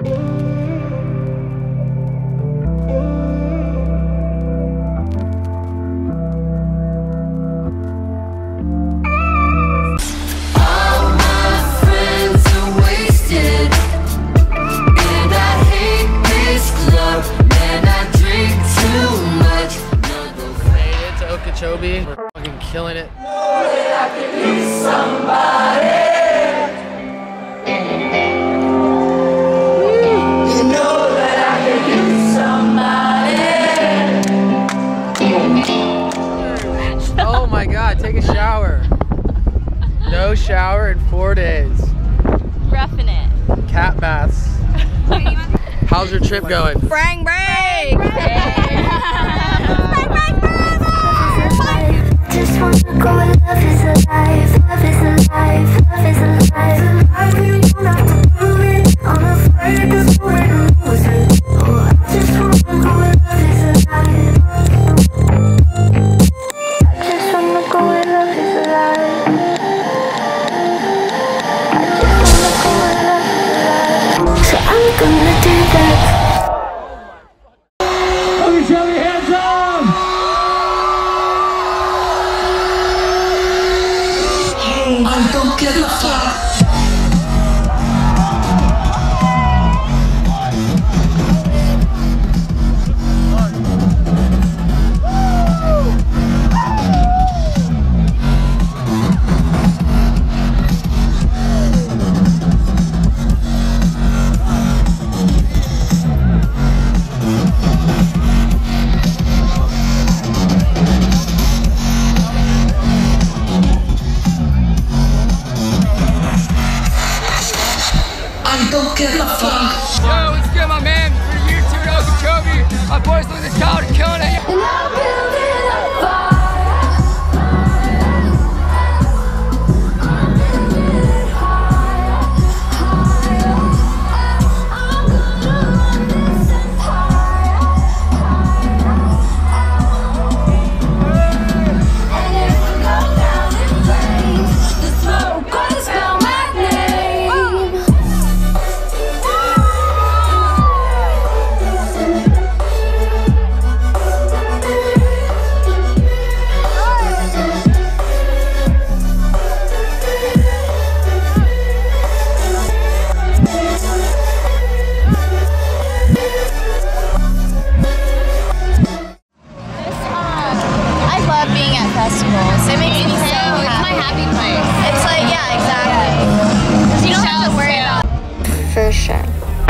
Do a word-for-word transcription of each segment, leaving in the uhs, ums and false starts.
Okeechobee, we're fucking killing it. Know that I could use somebody. You know that I could use somebody. Oh my god, take a shower. No shower in four days. Roughing it. Cat baths. How's your trip going? Brang break! Just wanna go where love is alive, love is alive, love is alive. I really don't have to prove it, I'm afraid there's no way to lose it. Oh, I just wanna go where love is alive. I just wanna go where love is alive. I just wanna go where love is alive. So I'm gonna do that. Okeechobee, hands up! I don't give a fuck. I don't give a fuck. Yo, let's get my man for YouTube in Okeechobee. My boys look at the child and killing it. And I'll build it up fire. I'll build it higher, higher. I'm gonna run this empire, and if we go down in flames, the smoke gonna spell my name. I love being at festivals. It makes me so happy. It's my happy place. It's like, yeah, exactly. Because you don't have to worry about For sure.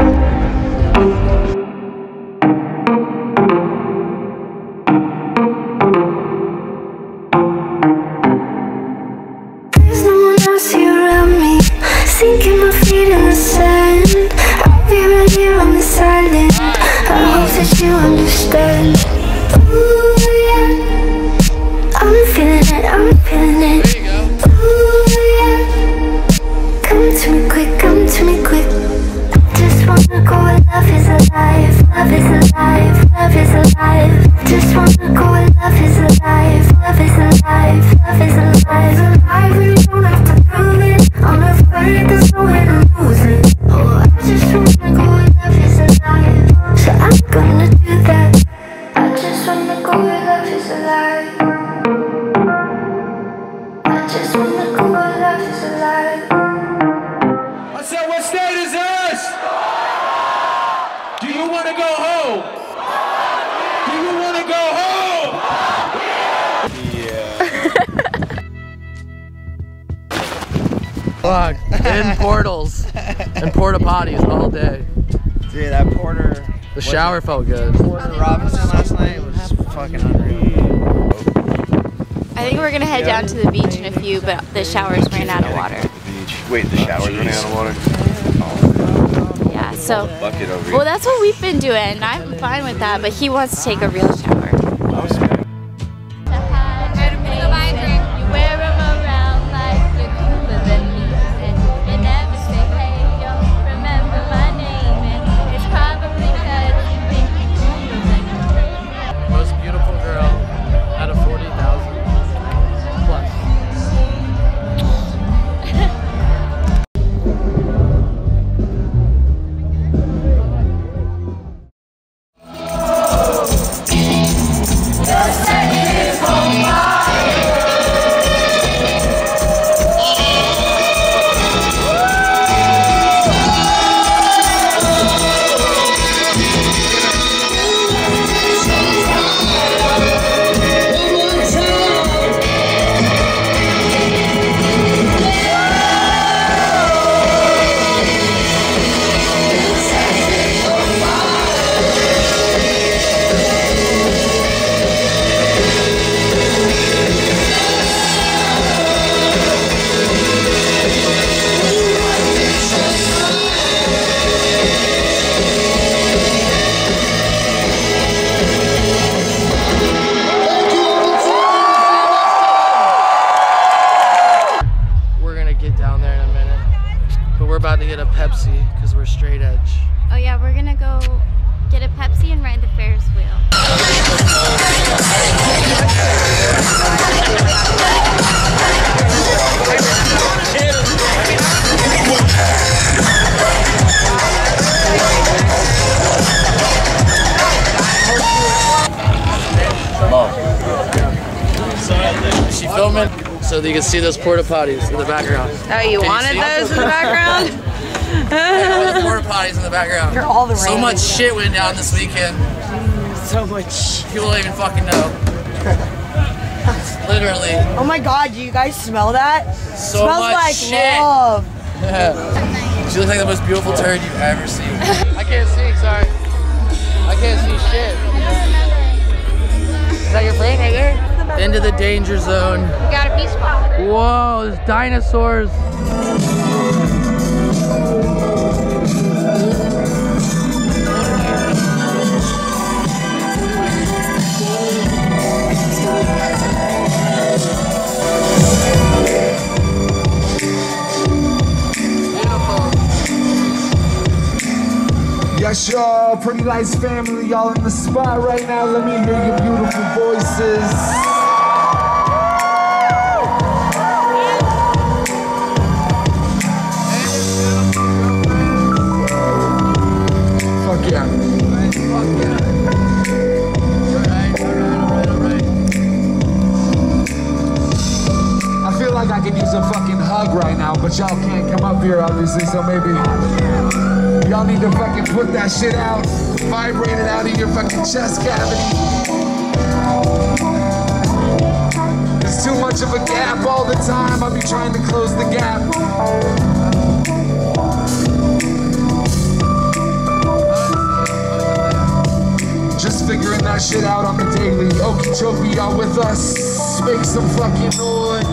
There's no one else here around me, sinking my feet in the sand. I'll be right here on the silent. I hope that you understand. Ooh, yeah. I'm feeling it, I'm feeling it. There you go. Ooh, yeah. Come to me quick, come to me quick. I just wanna go where love is alive, love is alive, love is alive. Just wanna go where love is alive, love is alive, love is alive. I really don't have to prove it, I'm afraid there's no way to lose it. Oh, I just wanna go where love is alive, so I'm gonna do that. I just wanna go where love is alive. I just wanna go where love is alive. I said, what state is this? Do you want to go home? Do you want to go home? Fuck. In portals and porta potties all day. Dude, that Porter. The shower felt good. Porter Robinson last night was fucking unreal. I think we're gonna head down to the beach in a few, but the showers ran out of water. Beach. Wait, the shower's running out of water? Yeah, so. Bucket over here. Well, that's what we've been doing, and I'm fine with that, but he wants to take a real shower. Most beautiful girl out of forty thousand plus. Oh yeah, we're gonna go get a Pepsi and ride the Ferris wheel. Is she filming so that you can see those porta potties in the background? Oh, you Can wanted you those in the background? All the porta potties in the background. You're all the So much shit went down this weekend. So much. People don't even fucking know. Literally. Oh my god, do you guys smell that? So Smells much like shit. love. Yeah. She looks like the most beautiful turd you've ever seen. I can't see, sorry. I can't see shit. Is that your friend right there? Into the danger zone. We got a beach ball. Whoa, there's dinosaurs. Yes, y'all, Pretty Lights family, y'all in the spot right now. Let me hear your beautiful voices. Fuck yeah. Fuck yeah. Alright, alright, alright, alright. I feel like I could use a fucking hug right now, but y'all can't come up here, obviously, so maybe y'all need to fucking put that shit out, vibrate it out of your fucking chest cavity. There's too much of a gap all the time. I'll be trying to close the gap. Just figuring that shit out on the daily. Okeechobee, y'all with us? Make some fucking noise.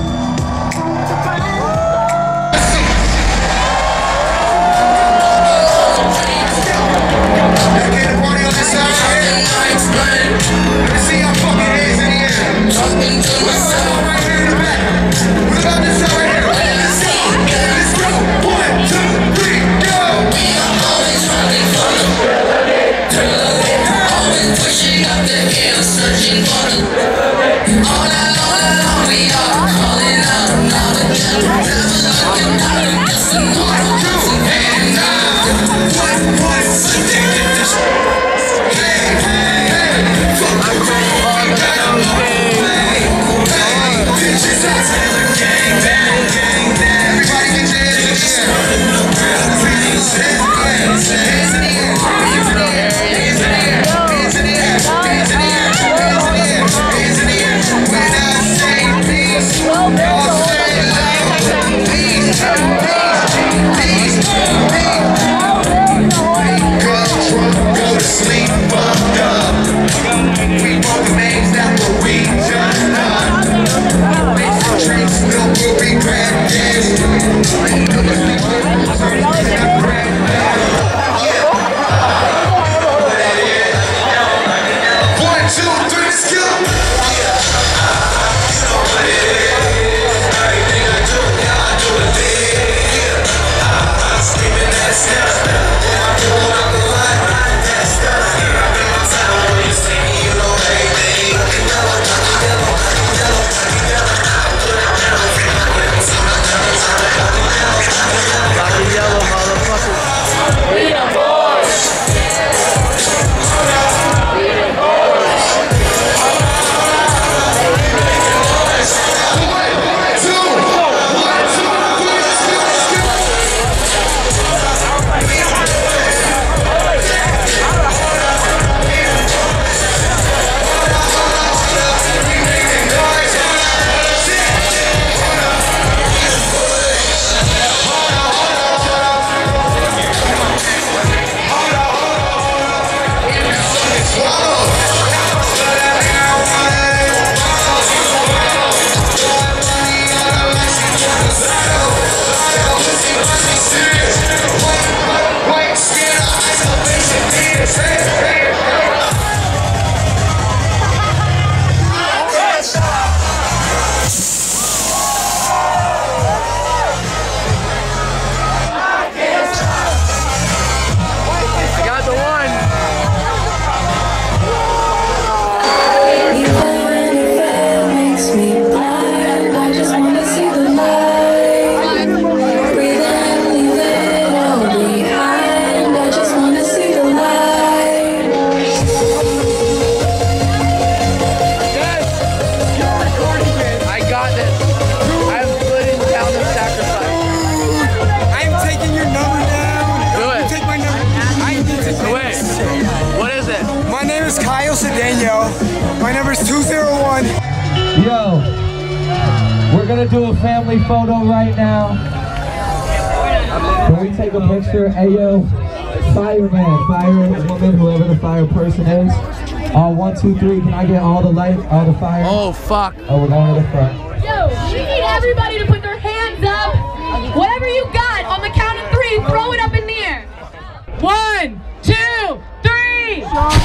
is Kyle Cedeno. My number is two zero one. Yo, we're gonna do a family photo right now. Can we take a picture? Hey yo, fireman, firewoman, whoever the fire person is. Uh, one, two, three. Can I get all the light, all the fire? Oh fuck. Oh, we're going to the front. Yo, we need everybody to put their hands up. Whatever you got, on the count of three, throw it up in the air. One, two, three.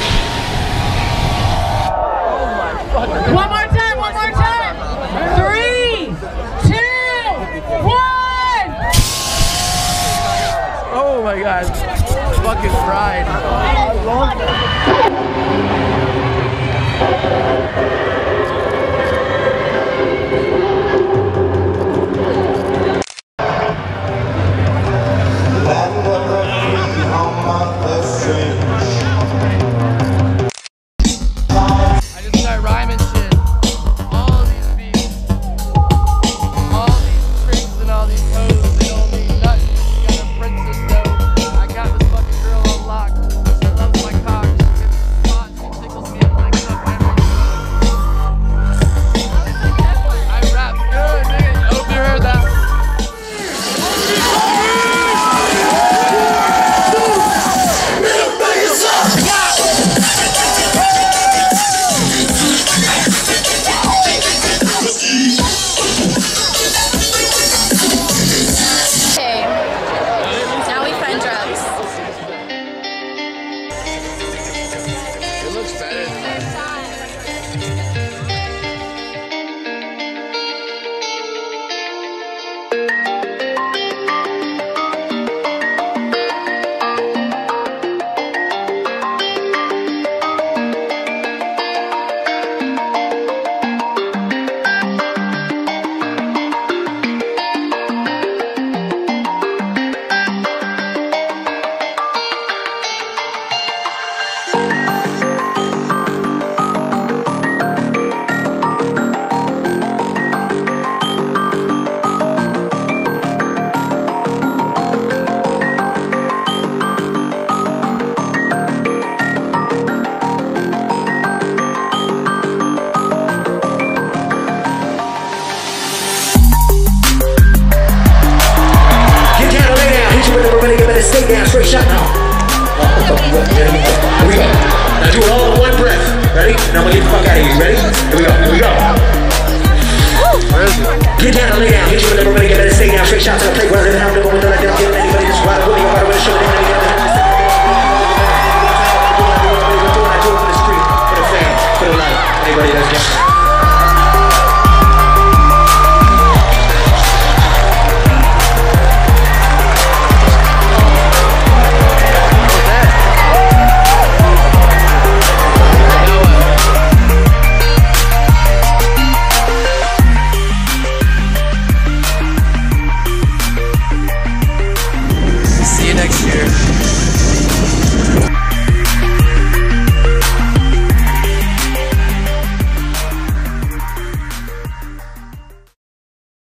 One more time, one more time. Three, two, one. Oh my god. Fucking fried. Stay down, straight shot now. Oh, here we go. Now do it all in one breath. Ready? Now I'm gonna get the fuck out of here. Ready? Here we go. Here we go. Where is it? Get down and lay down. Hit you with everybody. Get better. Stay down, straight shot to the plate. Where they're down, they're going to let them get anybody. Just ride away. You're about to win a show.